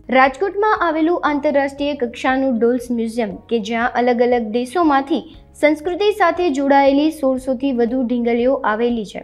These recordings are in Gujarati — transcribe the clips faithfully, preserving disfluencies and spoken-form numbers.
રાજકોટમાં આવેલું આંતરરાષ્ટ્રીય કક્ષાનું ડોલ્સ મ્યુઝિયમ કે જ્યાં અલગ અલગ દેશોમાંથી સંસ્કૃતિ સાથે જોડાયેલી સોળસોથી વધુ ઢીંગલીઓ આવેલી છે.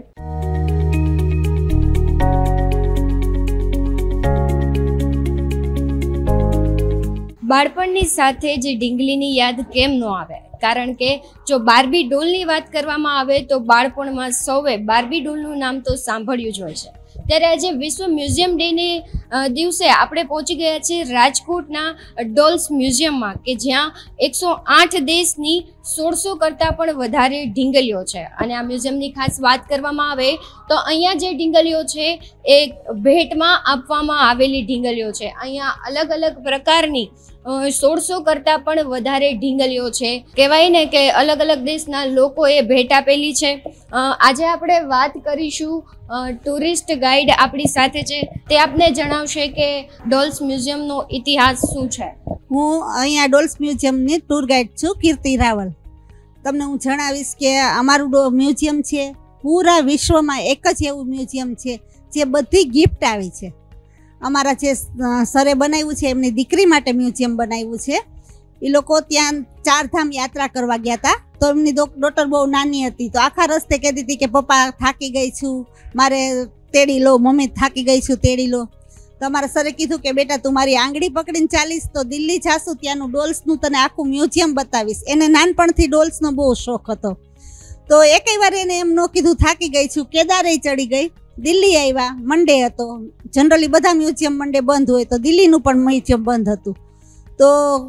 બાળપણની સાથે જે ઢીંગલીની યાદ કેમ ન આવે? કારણ કે જો બાર્બી ડોલની વાત કરવામાં આવે તો બાળપણમાં સૌએ બાર્બી ડોલનું નામ તો સાંભળ્યું જ હોય છે. ત્યારે આજે વિશ્વ મ્યુઝિયમ ડેને દિવસે આપણે પહોંચી ગયા છીએ રાજકોટના ડોલ્સ મ્યુઝિયમમાં કે જ્યાં એકસો આઠ દેશની સોળસો કરતાં પણ વધારે ઢીંગલીઓ છે. અને આ મ્યુઝિયમની ખાસ વાત કરવામાં આવે તો અહીંયા જે ઢીંગલીઓ છે એ ભેટમાં આપવામાં આવેલી ઢીંગલીઓ છે. અહીંયા અલગ અલગ પ્રકારની સોળસો કરતાં પણ વધારે ઢીંગલીઓ છે. કહેવાય ને કે અલગ અલગ દેશના લોકોએ ભેટ આપેલી છે. આજે આપણે વાત કરીશું, ટુરિસ્ટ ગાઈડ આપણી સાથે છે, તે આપને જણાવશે કે ડોલ્સ મ્યુઝિયમનો ઇતિહાસ શું છે. હું અહીંયા ડોલ્સ મ્યુઝિયમની ટૂર ગાઈડ છું, કીર્તિ રાવલ. તમને હું જણાવીશ કે અમારું મ્યુઝિયમ છે પૂરા વિશ્વમાં એક જ એવું મ્યુઝિયમ છે જે બધી ગિફ્ટ આવી છે. અમારા જે સરે બનાવ્યું છે એમની દીકરી માટે મ્યુઝિયમ બનાવ્યું છે. એ લોકો ત્યાં ચારધામ યાત્રા કરવા ગયા હતા તો એમની ડોટર બહુ નાની હતી તો આખા રસ્તે કહેતી હતી કે પપ્પા થાકી ગઈ છું, મારે તેડી લો, મમ્મી થાકી ગઈ છું તેડી લો. તો અમારા સરે કીધું કે બેટા તું મારી આંગળી પકડીને ચાલીશ તો દિલ્હી જાશું, ત્યાંનું ડોલ્સનું તને આખું મ્યુઝિયમ બતાવીશ. એને નાનપણથી ડોલ્સનો બહુ શોખ હતો તો એકઈ વાર એને એમ ન કીધું થાકી ગઈ છું, કેદારે ચડી ગઈ. દિલ્હી આવ્યા, મંડે હતો. જનરલી બધા મ્યુઝિયમ મંડે બંધ હોય તો દિલ્હીનું પણ મ્યુઝિયમ બંધ હતું. તો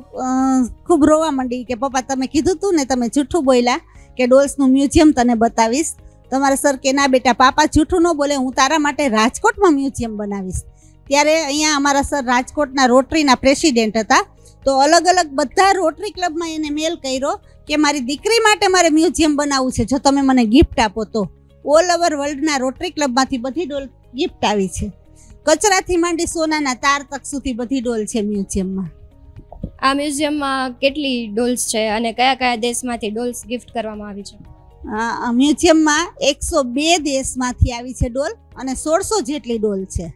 ખૂબ રોવા માંડી કે પપ્પા તમે કીધું તું ને, તમે જૂઠું બોલ્યા કે ડોલ્સનું મ્યુઝિયમ તને બતાવીશ. તમારા સર કે ના બેટા પાપા જૂઠું ન બોલે, હું તારા માટે રાજકોટમાં મ્યુઝિયમ બનાવીશ. ત્યારે અહીંયા અમારા સર રાજકોટના રોટરીના પ્રેસિડેન્ટ હતા તો અલગ અલગ બધા રોટરી ક્લબમાં એને મેલ કર્યો કે મારી દીકરી માટે મારે મ્યુઝિયમ બનાવવું છે, જો તમે મને ગિફ્ટ આપો તો. ઓલ ઓવર વર્લ્ડના રોટરી ક્લબમાંથી બધી ડોલ ગિફ્ટ આવી છે. કચરાથી માંડી સોનાના તાર તક સુધી બધી ડોલ છે મ્યુઝિયમમાં. આ મ્યુઝિયમમાં કેટલી ડોલ્સ છે અને કયા કયા દેશમાંથી ડોલ્સ ગિફ્ટ કરવામાં આવી છે? આ મ્યુઝિયમમાં એકસો બે દેશમાંથી આવી છે ડોલ અને સોળસો જેટલી ડોલ છે.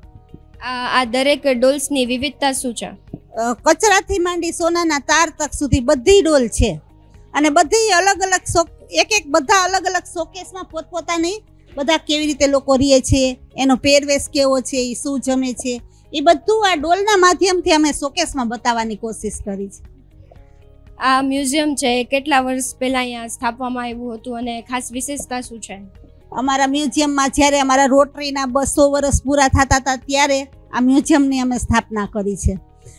આ દરેક ડોલ્સની વિવિધતા શું છે? કચરાથી માંડી સોનાના તાર તક સુધી બધી ડોલ છે અને બધી અલગ અલગ શોક, એક એક બધા અલગ અલગ શોકેસમાં પોતપોતાની બધા કેવી રીતે લોકો રહે છે, એનો પહેરવેશ કેવો છે, એ શું જમે છે, એ બધું આ ડોલના માધ્યમથી અમે શોકેસમાં બતાવવાની કોશિશ કરી છે. આ મ્યુઝિયમ છે કેટલા વર્ષ પહેલાં અહીંયા સ્થાપવામાં આવ્યું હતું અને ખાસ વિશેષતા શું છે? અમારા મ્યુઝિયમમાં જ્યારે અમારા રોટરીના બસો વર્ષ પૂરા થતા હતા ત્યારે આ મ્યુઝિયમની અમે સ્થાપના કરી છે.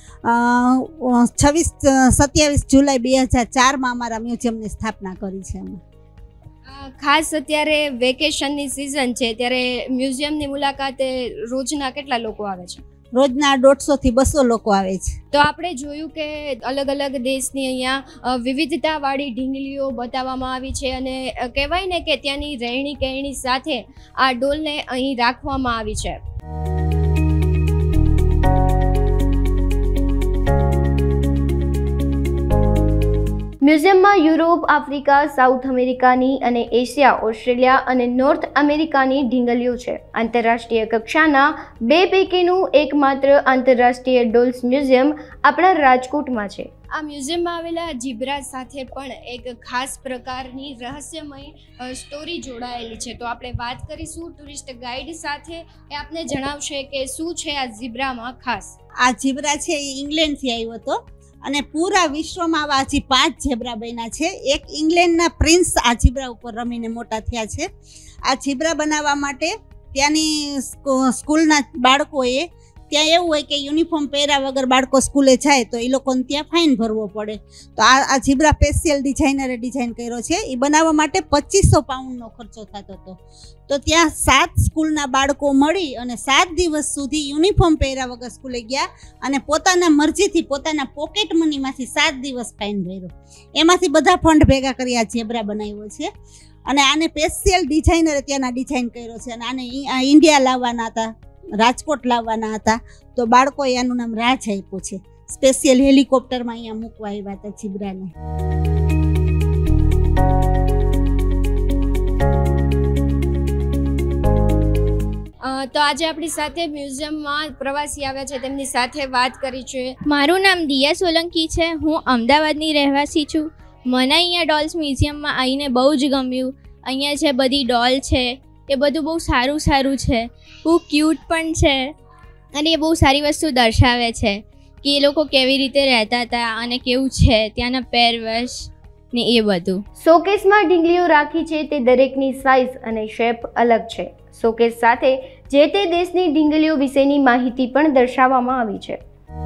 છવ્વીસ સત્યાવીસ જુલાઈ બે હજાર ચારમાં અમારા મ્યુઝિયમની સ્થાપના કરી છે અમે. ખાસ અત્યારે વેકેશનની સિઝન છે ત્યારે મ્યુઝિયમની મુલાકાતે રોજના કેટલા લોકો આવે છે? રોજના દોઢસોથી બસો લોકો આવે છે. તો આપણે જોયું કે અલગ અલગ દેશની અહીંયા વિવિધતાવાળી ઢીંગલીઓ બતાવવામાં આવી છે અને કહેવાય ને કે ત્યાંની રહેણી કહેણી સાથે આ ડોલને અહીં રાખવામાં આવી છે. મ્યુઝિયમમાં યુરોપ, આફ્રિકા, સાઉથ અમેરિકાની અને એશિયા, ઓસ્ટ્રેલિયા અને નોર્થ અમેરિકાની ઢીંગલીઓ છે. આંતરરાષ્ટ્રીય કક્ષાના બે પૈકીનું એકમાત્ર આંતરરાષ્ટ્રીય ડોલ્સ મ્યુઝિયમ આપણા રાજકોટમાં છે. આ મ્યુઝિયમમાં આવેલા જીબ્રા સાથે પણ એક ખાસ પ્રકારની રહસ્યમય સ્ટોરી જોડાયેલી છે. તો આપણે વાત કરીશું ટુરિસ્ટ ગાઈડ સાથે, એ આપને જણાવશે કે શું છે આ જીબ્રામાં ખાસ. આ જીબ્રા છે એ ઇંગ્લેન્ડથી આવ્યો હતો અને પૂરા વિશ્વમાં આવા હજી પાંચ ઝીબ્રા બન્યા છે. એક ઇંગ્લેન્ડના પ્રિન્સ આ ઝીબ્રા ઉપર રમીને મોટા થયા છે. આ ઝીબ્રા બનાવવા માટે ત્યાંની સ્કૂલના બાળકોએ, ત્યાં એવું હોય કે યુનિફોર્મ પહેર્યા વગર બાળકો સ્કૂલે જાય તો એ લોકોને ત્યાં ફાઇન ભરવો પડે. તો આ આ ઝીબ્રા સ્પેશિયલ ડિઝાઇનરે ડિઝાઇન કર્યો છે. એ બનાવવા માટે પચીસો પાઉન્ડનો ખર્ચો થતો હતો. તો ત્યાં સાત સ્કૂલના બાળકો મળી અને સાત દિવસ સુધી યુનિફોર્મ પહેર્યા વગર સ્કૂલે ગયા અને પોતાના મરજીથી પોતાના પોકેટ મનીમાંથી સાત દિવસ ફાઇન ભર્યો. એમાંથી બધા ફંડ ભેગા કરી આ ઝેબ્રા બનાવ્યો છે અને આને સ્પેશિયલ ડિઝાઇનરે ત્યાંના ડિઝાઇન કર્યો છે અને આને ઇન્ડિયા લાવવાના હતા, રાજકોટ લાવવાના હતા તો બાળકોએ આનું નામ રાજ આપ્યું છે. સ્પેશિયલ હેલિકોપ્ટરમાં અહીંયા મૂકવા આવ્યા હતા ઝીબ્રાને. તો આજે આપણી સાથે મ્યુઝિયમમાં પ્રવાસી આવ્યા છે, તેમની સાથે વાત કરી છે. મારું નામ દિયા સોલંકી છે. હું અમદાવાદની રહેવાસી છું. મને અહીંયા ડોલ્સ મ્યુઝિયમમાં આવીને બહુ જ ગમ્યું. અહીંયા જે બધી ડોલ છે એ બધું બહુ સારું સારું છે, બહુ ક્યુટ પણ છે અને એ બહુ સારી વસ્તુ દર્શાવે છે કે એ લોકો કેવી રીતે રહેતા હતા અને કેવું છે ત્યાંના પહેરવેશ ને એ બધું. શોકેસમાં ઢીંગલીઓ રાખી છે તે દરેકની સાઇઝ અને શેપ અલગ છે. શોકેસ સાથે જે તે દેશની ઢીંગલીઓ વિશેની માહિતી પણ દર્શાવવામાં આવી છે.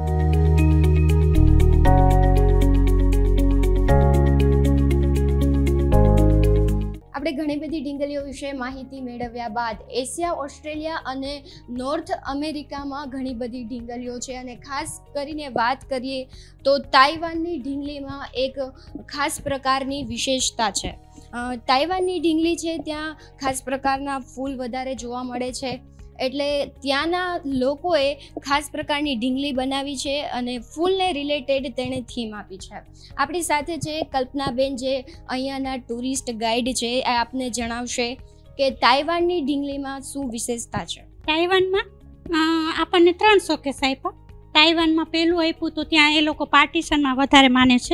આપણે ઘણી બધી ઢીંગલીઓ વિશે માહિતી મેળવ્યા બાદ એશિયા, ઓસ્ટ્રેલિયા અને નોર્થ અમેરિકામાં ઘણી બધી ઢીંગલીઓ છે અને ખાસ કરીને વાત કરીએ તો તાઇવાનની ઢીંગલીમાં એક ખાસ પ્રકારની વિશેષતા છે. તાઇવાનની ઢીંગલી છે ત્યાં ખાસ પ્રકારના ફૂલ વધારે જોવા મળે છે, એટલે ત્યાંના લોકોએ ખાસ પ્રકારની ઢીંગલી બનાવી છે અને ફૂલને રિલેટેડ તેણે થીમ આપી છે. આપણી સાથે છે કલ્પનાબેન, જે અહીંયાના ટુરિસ્ટ ગાઈડ છે. એ આપને જણાવશે કે તાઇવાનની ઢીંગલીમાં શું વિશેષતા છે. તાઇવાનમાં આપણને ત્રણ શોકેસ આપ્યા. તાઇવાનમાં પહેલું આપ્યું તો ત્યાં એ લોકો પાર્ટીશનમાં વધારે માને છે.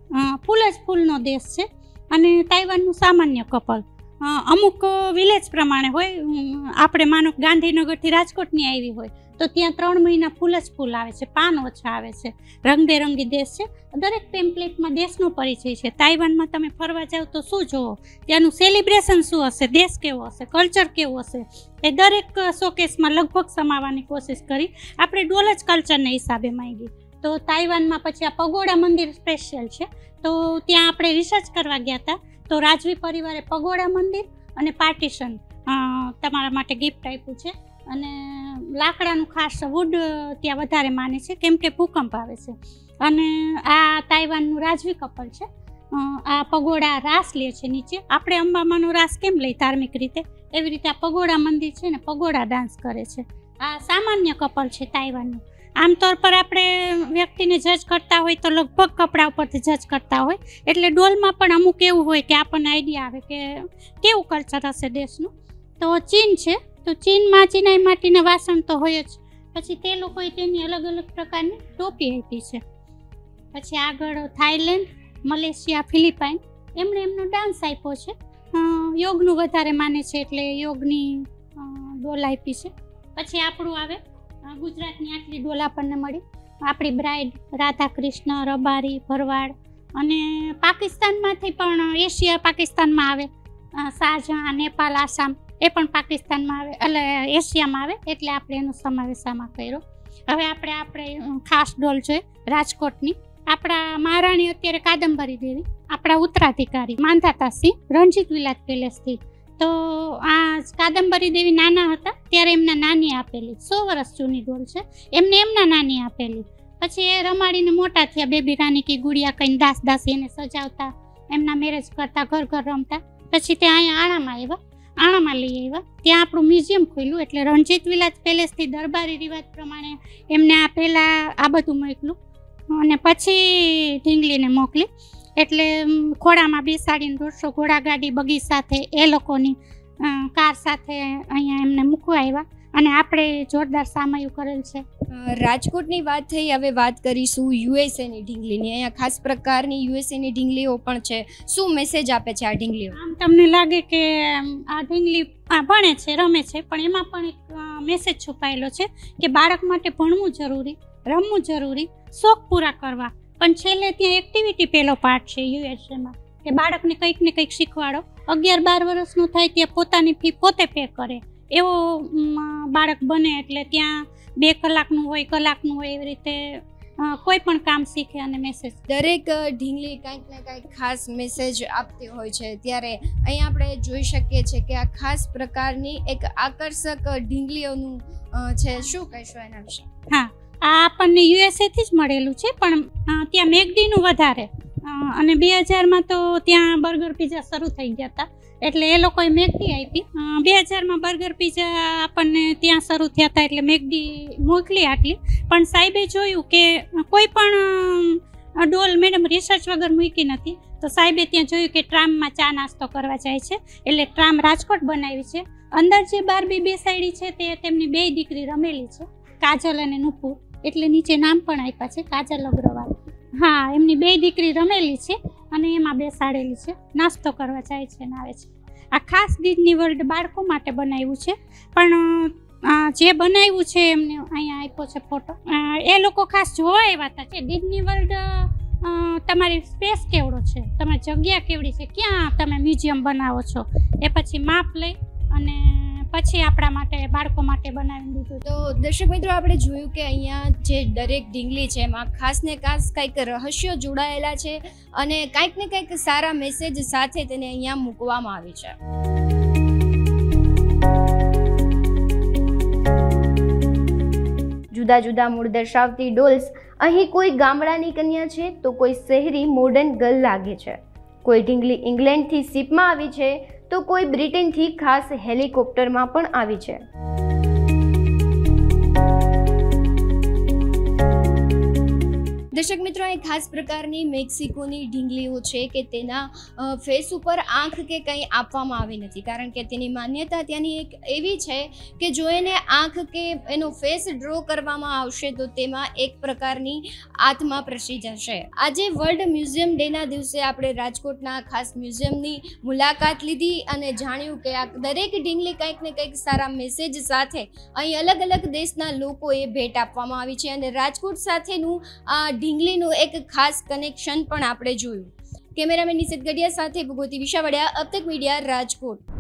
ફૂલ જ ફૂલનો દેશ છે અને તાઇવાનનું સામાન્ય કપલ અમુક વિલેજ પ્રમાણે હોય. આપણે માનો ગાંધીનગરથી રાજકોટની આવી હોય તો ત્યાં ત્રણ મહિના ફૂલ જ ફૂલ આવે છે, પાન ઓછા આવે છે. રંગબેરંગી દેશ છે. દરેક ટેમ્પલેટમાં દેશનો પરિચય છે. તાઇવાનમાં તમે ફરવા જાઓ તો શું જોવો, ત્યાંનું સેલિબ્રેશન શું હશે, દેશ કેવો હશે, કલ્ચર કેવું હશે, એ દરેક શોકેસમાં લગભગ સમાવવાની કોશિશ કરી. આપણે ડોલ જ કલ્ચરના હિસાબે માંગી. તો તાઇવાનમાં પછી આ પગોડા મંદિર સ્પેશિયલ છે, તો ત્યાં આપણે રિસર્ચ કરવા ગયા હતા. તો રાજવી પરિવારે પગોડા મંદિર અને પાર્ટીશન તમારા માટે ગિફ્ટ આપ્યું છે. અને લાકડાનું ખાસ વુડ ત્યાં વધારે માને છે કેમ કે ભૂકંપ આવે છે. અને આ તાઇવાનનું રાજવી કપલ છે. આ પગોડા રાસ લે છે નીચે. આપણે અંબામાનો રાસ કેમ લઈ ધાર્મિક રીતે, એવી રીતે આ પગોડા મંદિર છે ને પગોડા ડાન્સ કરે છે. આ સામાન્ય કપલ છે તાઇવાનનું. આમતોર પર આપણે વ્યક્તિને જજ કરતા હોય તો લગભગ કપડા ઉપરથી જજ કરતા હોય, એટલે ડોલમાં પણ અમુક એવું હોય કે આપણને આઈડિયા આવે કે કેવું કલ્ચર હશે દેશનું. તો ચીન છે, તો ચીનમાં ચીનાઈ માટીના વાસણ તો હોય જ. પછી તે લોકોએ તેની અલગ અલગ પ્રકારની ટોપી આપી છે. પછી આગળ થાઈલેન્ડ, મલેશિયા, ફિલિપાઇન, એમણે એમનો ડાન્સ આપ્યો છે. યોગનું વધારે માને છે એટલે યોગની ડોલ આપી છે. પછી આપણું આવે ગુજરાતની આટલી ડોલ આપણને મળી. આપણી બ્રાઇડ રાધા કૃષ્ણ, રબારી, ભરવાડ. અને પાકિસ્તાનમાંથી પણ એશિયા પાકિસ્તાનમાં આવે. શાહજહાં, નેપાલ, આસામ એ પણ પાકિસ્તાનમાં આવે, એટલે એશિયામાં આવે, એટલે આપણે એનો સમાવેશ આમાં કર્યો. હવે આપણે આપણે ખાસ ડોલ જોઈએ રાજકોટની. આપણા મહારાણી અત્યારે કાદંબરી દેવી, આપણા ઉત્તરાધિકારી માંધાતા સિંહ, રણજીત વિલાસ પેલેસથી. તો આ કાદંબરી દેવી નાના હતા ત્યારે એમના નાની આપેલી, સો વર્ષ જૂની ડોલ છે. એમને એમના નાની આપેલી. પછી એ રમાડીને મોટા થયા, બેબી રાની કી ગુડિયા કહીને દાસ દાસી એને સજાવતા, એમના મેરેજ કરતા, ઘર ઘર રમતા. પછી ત્યાં અહીંયા આણામાં આવ્યા, આણામાં લઈ આવ્યા. ત્યાં આપણું મ્યુઝિયમ ખોલ્યું. એટલે રણજીત વિલાસ પેલેસથી દરબારી રિવાજ પ્રમાણે એમને આ પહેલાં આ બધું મોકલું અને પછી ઢીંગલીને મોકલી. એટલે ઘોડામાં બેસાડીને દોઢસો ઘોડાગાડી બગી સાથે એ લોકોની કાર સાથે અહીંયા એમને મૂકવા આવ્યા અને આપણે જોરદાર સામયું કરેલ છે. રાજકોટની વાત થઈ, હવે વાત કરીશું યુએસએની ઢીંગલીની. અહીંયા ખાસ પ્રકારની યુએસએની ઢીંગલીઓ પણ છે. શું મેસેજ આપે છે આ ઢીંગલીઓ? આમ તમને લાગે કે આ ઢીંગલી ભણે છે, રમે છે, પણ એમાં પણ એક મેસેજ છુપાયેલો છે કે બાળક માટે ભણવું જરૂરી, રમવું જરૂરી, શોખ પૂરા કરવા. પણ છેલ્લે ત્યાં એક્ટિવિટી પહેલો પાર્ટ છે યુએસએમાં કે બાળકને કંઈક ને કંઈક શીખવાડો. અગિયાર બાર વર્ષનું થાય ત્યાં પોતાની ફી પોતે પે કરે એવો બાળક બને. એટલે ત્યાં બે કલાકનું હોય, કલાકનું હોય, એવી રીતે કોઈ પણ કામ શીખે અને મેસેજ. દરેક ઢીંગલી કંઈક ને કંઈક ખાસ મેસેજ આપતી હોય છે. ત્યારે અહીંયા આપણે જોઈ શકીએ છીએ કે આ ખાસ પ્રકારની એક આકર્ષક ઢીંગલીઓનું છે. શું કહેશો એના વિશે? હા, આ આપણને યુએસએથી જ મળેલું છે, પણ ત્યાં મેકડીનું વધારે. અને બે હજારમાં તો ત્યાં બર્ગર પીઝા શરૂ થઈ ગયા હતા, એટલે એ લોકોએ મેકડી આપી. બે હજારમાં બર્ગર પીઝા આપણને ત્યાં શરૂ થયા હતા, એટલે મેકડી મોકલી આટલી. પણ સાહેબે જોયું કે કોઈ પણ ડોલ મેડમ રિસર્ચ વગર મૂકી નથી. તો સાહેબે ત્યાં જોયું કે ટ્રામમાં ચા નાસ્તો કરવા જાય છે, એટલે ટ્રામ રાજકોટ બનાવી છે. અંદર જે બાર્બી બેસાડી છે તે તેમની બે દીકરી રમેલી છે, કાજલ અને નુપુર, એટલે નીચે નામ પણ આપ્યા છે કાજલ અગ્રવાલ. હા, એમની બે દીકરી રમેલી છે અને એમાં બેસાડેલી છે, નાસ્તો કરવા જાય છે ને આવે છે. આ ખાસ ડિઝની વર્લ્ડ બાળકો માટે બનાવ્યું છે, પણ જે બનાવ્યું છે એમને અહીંયા આપ્યો છે ફોટો. એ લોકો ખાસ જોવા આવ્યા હતા કે ડિઝની વર્લ્ડ તમારી સ્પેસ કેવડો છે, તમારી જગ્યા કેવડી છે, ક્યાં તમે મ્યુઝિયમ બનાવો છો, એ પછી માપ લઈ અને પછી આપણા માટે બાળકો માટે બનાવી દીધું. તો દર્શક મિત્રો, આપણે જોયું કે અહીંયા જે દરેક ઢીંગલી છે એમાં ખાસ ને ખાસ કંઈક રહસ્યો જોડાયેલા છે અને કંઈક ને કંઈક સારા મેસેજ સાથે તેને અહીંયા મૂકવામાં આવી છે. જુદા જુદા મૂળ દર્શાવતી ડોલ્સ. અહીં કોઈ ગામડાની કન્યા છે તો કોઈ શહેરી મોડર્ન ગર્લ લાગે છે, કોઈ ઢીંગલી ઇંગ્લેન્ડથી શિપમાં આવી છે તો કોઈ બ્રિટનથી ખાસ હેલિકોપ્ટરમાં પણ આવી છે. દર્શક મિત્રો, અહીં ખાસ પ્રકારની મેક્સિકોની ઢીંગલીઓ છે કે તેના ફેસ ઉપર આંખ કે કંઈ આપવામાં આવી નથી, કારણ કે તેની માન્યતા ત્યાંની એક એવી છે કે જો એને આંખ કે એનો ફેસ ડ્રો કરવામાં આવશે તો તેમાં એક પ્રકારની આત્મા પ્રસરી જશે. આજે વર્લ્ડ મ્યુઝિયમ ડેના દિવસે આપણે રાજકોટના ખાસ મ્યુઝિયમની મુલાકાત લીધી અને જાણ્યું કે આ દરેક ઢીંગલી કંઈક ને કંઈક સારા મેસેજ સાથે અહીં અલગ અલગ દેશના લોકોએ ભેટ આપવામાં આવી છે અને રાજકોટ સાથેનું આ ઢીંગલીનું એક ખાસ કનેક્શન પણ આપણે જોયું. કેમેરામેન નિશિત ગઢિયા સાથે ભગવતી વિશાવડિયા, અબ તક મીડિયા, રાજકોટ.